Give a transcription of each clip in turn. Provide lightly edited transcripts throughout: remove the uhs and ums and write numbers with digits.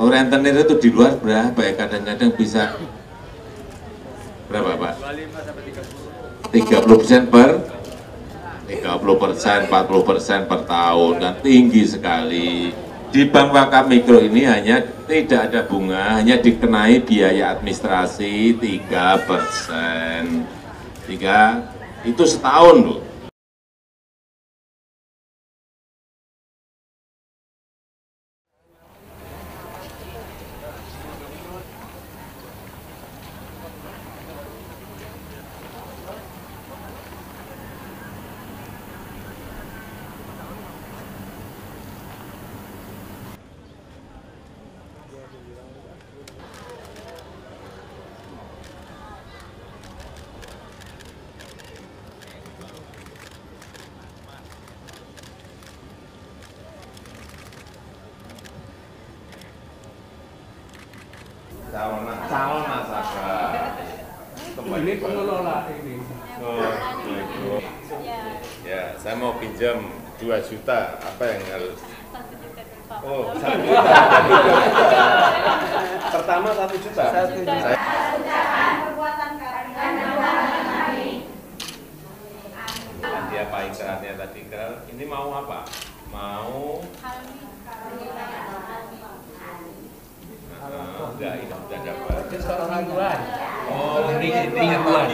Rentenir itu di luar berapa ya? Kadang-kadang bisa berapa Pak? 30% per 30%, 40% per tahun, kan tinggi sekali. Di bank wakaf mikro ini hanya tidak ada bunga, hanya dikenai biaya administrasi 3%. Itu setahun loh. Calon nasabah. Ini pengelola ini. Ya, saya mau pinjam 2 juta. Apa yang harus? 1 juta dulu, Pak. Oh, 1 juta. Pertama 1 juta. 1 juta. Dia apa ikrarannya tadi? Ini mau apa? Mau enggak, ini udah dapat. Itu seorang mingguan. Oh, ini mingguan.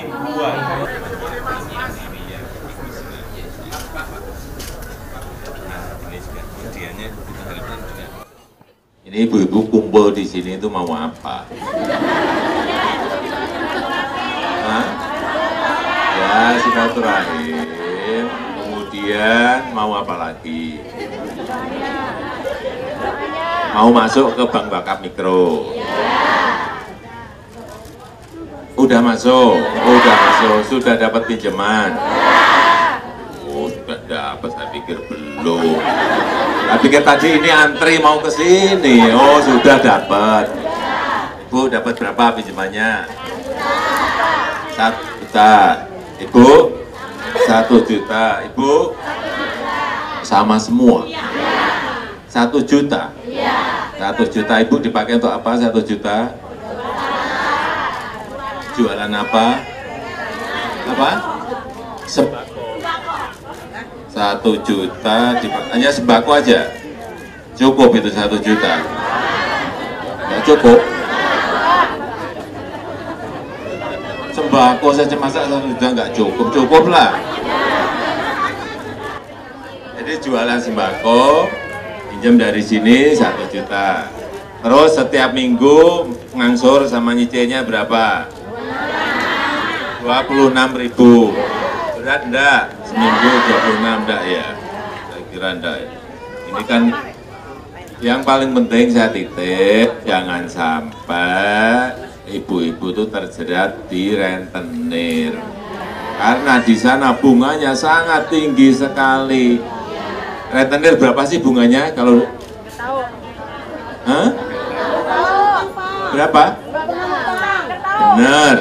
Ini ibu-ibu kumpul di sini itu mau apa? Hah? Ya, silaturahim. Kemudian mau apa lagi? Mau masuk ke bank wakaf mikro? Udah masuk, sudah dapat pinjaman. Oh, sudah dapat, saya pikir belum. Saya pikir tadi ini antri mau ke sini. Oh, sudah dapat. Ibu dapat berapa pinjamannya? 1 juta. Ibu? 1 juta. Ibu? Sama semua. 1 juta. 1 juta Ibu dipakai untuk apa? 1 juta? Jualan apa? Apa? Sembako. 1 juta dipakai hanya sembako aja. Cukup itu 1 juta? Nggak cukup. Sembako saja masa 1 juta nggak cukup? Cukup lah. Jadi jualan sembako, pinjam dari sini 1 juta. Terus setiap minggu ngangsur sama nyicilnya berapa? 26.000. Berat enggak? Seminggu 26 enggak ya? Saya kira enggak. Ini kan yang paling penting saya titip, jangan sampai ibu-ibu itu terjerat di rentenir. Karena di sana bunganya sangat tinggi sekali. Rentenir berapa sih bunganya kalau? Hah? Berapa? Benar.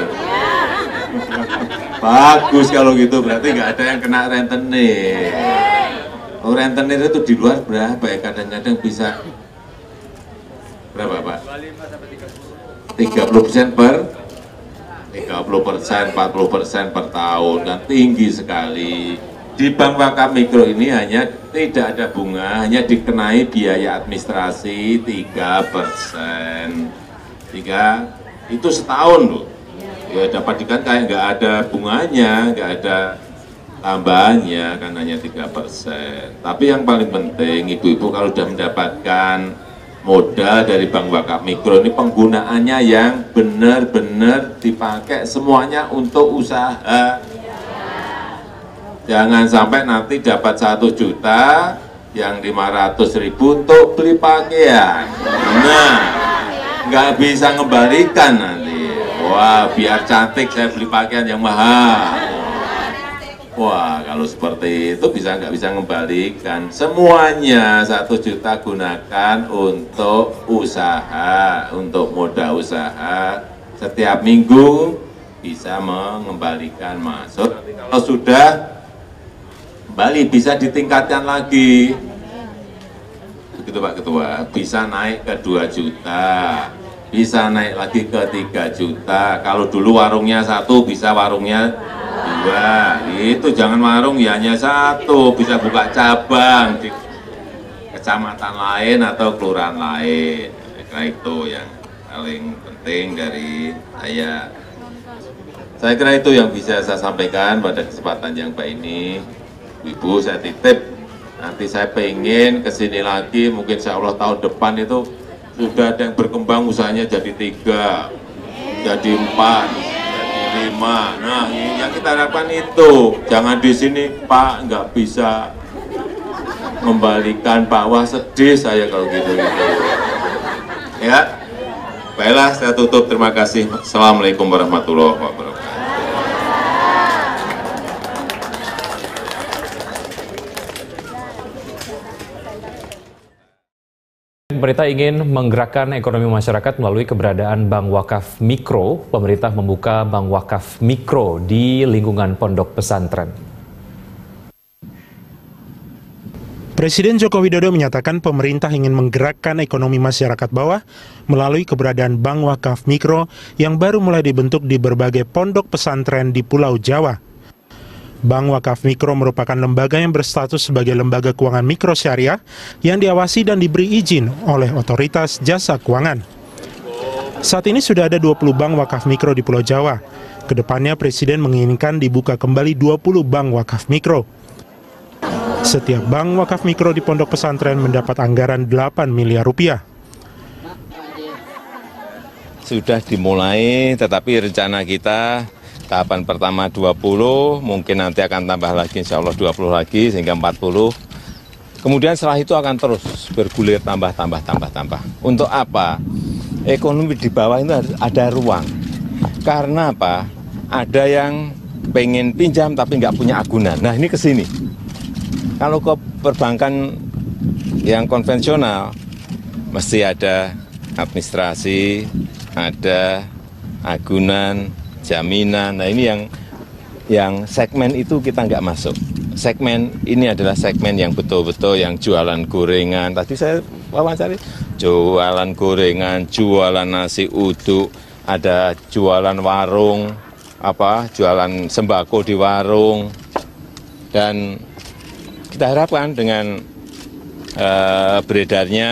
Bagus kalau gitu, berarti nggak ada yang kena rentenir. Oh, rentenir itu di luar berapa ya? Kadang-kadang bisa berapa Pak? 30% per 30%, 40% per tahun, kan tinggi sekali. Di bank wakaf mikro ini hanya tidak ada bunga, hanya dikenai biaya administrasi 3%. Itu setahun loh. Ya dapat kan kayak nggak ada bunganya, nggak ada tambahannya, kan hanya 3%. Tapi yang paling penting ibu-ibu kalau sudah mendapatkan modal dari bank wakaf mikro ini penggunaannya yang benar-benar dipakai semuanya untuk usaha. Jangan sampai nanti dapat 1 juta yang 500.000 untuk beli pakaian. Nah, nggak bisa ngembalikan nanti. Wah, biar cantik saya beli pakaian yang mahal. Wah, kalau seperti itu nggak bisa ngembalikan. Semuanya 1 juta gunakan untuk usaha, untuk modal usaha. Setiap minggu bisa mengembalikan masuk. Kalau sudah kembali bisa ditingkatkan lagi. Begitu itu Pak Ketua, bisa naik ke 2 juta, bisa naik lagi ke 3 juta. Kalau dulu warungnya 1, bisa warungnya 2. Itu jangan warung ya hanya 1, bisa buka cabang di kecamatan lain atau kelurahan lain. Nah, itu yang paling penting dari saya. Saya kira itu yang bisa saya sampaikan pada kesempatan yang baik ini. Ibu, saya titip, nanti saya pengen kesini lagi, mungkin insya Allah tahun depan itu sudah ada yang berkembang usahanya jadi 3, jadi 4, jadi 5. Nah, yang kita harapkan itu, jangan di sini Pak nggak bisa membalikan bawah, sedih saya kalau gitu. Ya, baiklah saya tutup, terima kasih. Assalamualaikum warahmatullahi wabarakatuh. Pemerintah ingin menggerakkan ekonomi masyarakat melalui keberadaan Bank Wakaf Mikro. Pemerintah membuka Bank Wakaf Mikro di lingkungan pondok pesantren. Presiden Joko Widodo menyatakan pemerintah ingin menggerakkan ekonomi masyarakat bawah melalui keberadaan Bank Wakaf Mikro yang baru mulai dibentuk di berbagai pondok pesantren di Pulau Jawa. Bank Wakaf Mikro merupakan lembaga yang berstatus sebagai lembaga keuangan mikro syariah yang diawasi dan diberi izin oleh Otoritas Jasa Keuangan. Saat ini sudah ada 20 bank wakaf mikro di Pulau Jawa. Kedepannya Presiden menginginkan dibuka kembali 20 bank wakaf mikro. Setiap bank wakaf mikro di pondok pesantren mendapat anggaran 8 miliar rupiah. Sudah dimulai, tetapi rencana kita tahapan pertama 20, mungkin nanti akan tambah lagi, insya Allah 20 lagi, sehingga 40. Kemudian setelah itu akan terus bergulir tambah. Untuk apa? Ekonomi di bawah itu ada ruang. Karena apa? Ada yang pengen pinjam tapi nggak punya agunan. Nah ini ke sini. Kalau ke perbankan yang konvensional, mesti ada administrasi, ada agunan, jaminan. Nah ini yang segmen itu kita nggak masuk. Segmen ini adalah segmen yang betul-betul yang jualan gorengan. Tadi saya wawancari jualan gorengan, jualan nasi uduk, ada jualan warung, jualan sembako di warung. Dan kita harapkan dengan beredarnya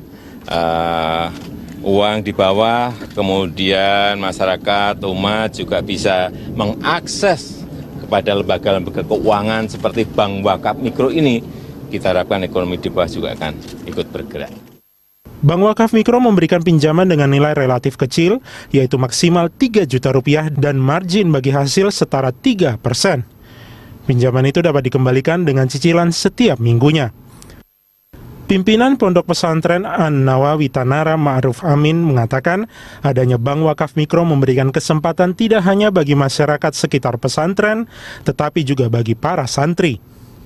uang di bawah, kemudian masyarakat, umat juga bisa mengakses kepada lembaga-lembaga keuangan seperti Bank Wakaf Mikro ini. Kita harapkan ekonomi di bawah juga akan ikut bergerak. Bank Wakaf Mikro memberikan pinjaman dengan nilai relatif kecil, yaitu maksimal 3 juta rupiah dan margin bagi hasil setara 3%. Pinjaman itu dapat dikembalikan dengan cicilan setiap minggunya. Pimpinan Pondok Pesantren An-Nawawi Tanara Ma'ruf Amin mengatakan adanya Bank Wakaf Mikro memberikan kesempatan tidak hanya bagi masyarakat sekitar pesantren, tetapi juga bagi para santri.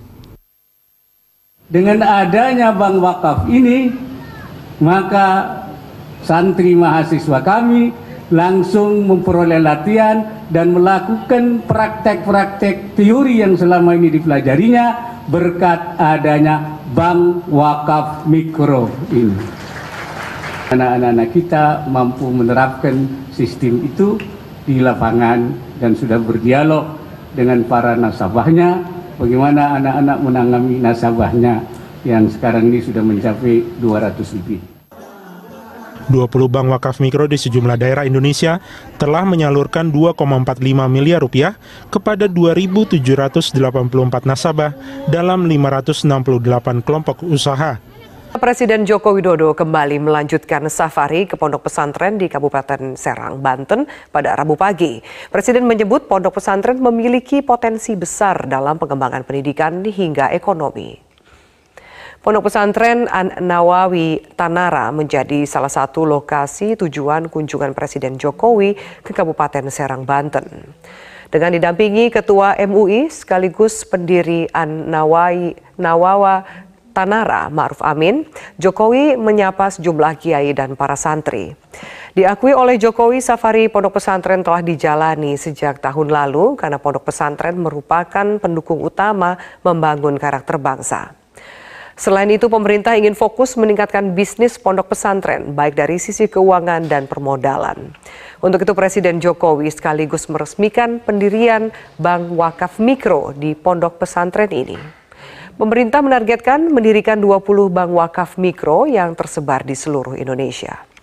Dengan adanya Bank Wakaf ini, maka santri mahasiswa kami langsung memperoleh latihan dan melakukan praktek-praktek teori yang selama ini dipelajarinya berkat adanya Bank Wakaf Mikro ini. Anak-anak kita mampu menerapkan sistem itu di lapangan dan sudah berdialog dengan para nasabahnya, bagaimana anak-anak menangani nasabahnya yang sekarang ini sudah mencapai 200 lebih. 20 bank wakaf mikro di sejumlah daerah Indonesia telah menyalurkan 2,45 miliar rupiah kepada 2.784 nasabah dalam 568 kelompok usaha. Presiden Joko Widodo kembali melanjutkan safari ke pondok pesantren di Kabupaten Serang, Banten pada Rabu pagi. Presiden menyebut pondok pesantren memiliki potensi besar dalam pengembangan pendidikan hingga ekonomi. Pondok pesantren An-Nawawi Tanara menjadi salah satu lokasi tujuan kunjungan Presiden Jokowi ke Kabupaten Serang, Banten. Dengan didampingi Ketua MUI sekaligus pendiri An-Nawawi Tanara Ma'ruf Amin, Jokowi menyapa sejumlah kiai dan para santri. Diakui oleh Jokowi, safari pondok pesantren telah dijalani sejak tahun lalu karena pondok pesantren merupakan pendukung utama membangun karakter bangsa. Selain itu, pemerintah ingin fokus meningkatkan bisnis pondok pesantren, baik dari sisi keuangan dan permodalan. Untuk itu, Presiden Jokowi sekaligus meresmikan pendirian Bank Wakaf Mikro di pondok pesantren ini. Pemerintah menargetkan mendirikan 20 bank wakaf mikro yang tersebar di seluruh Indonesia.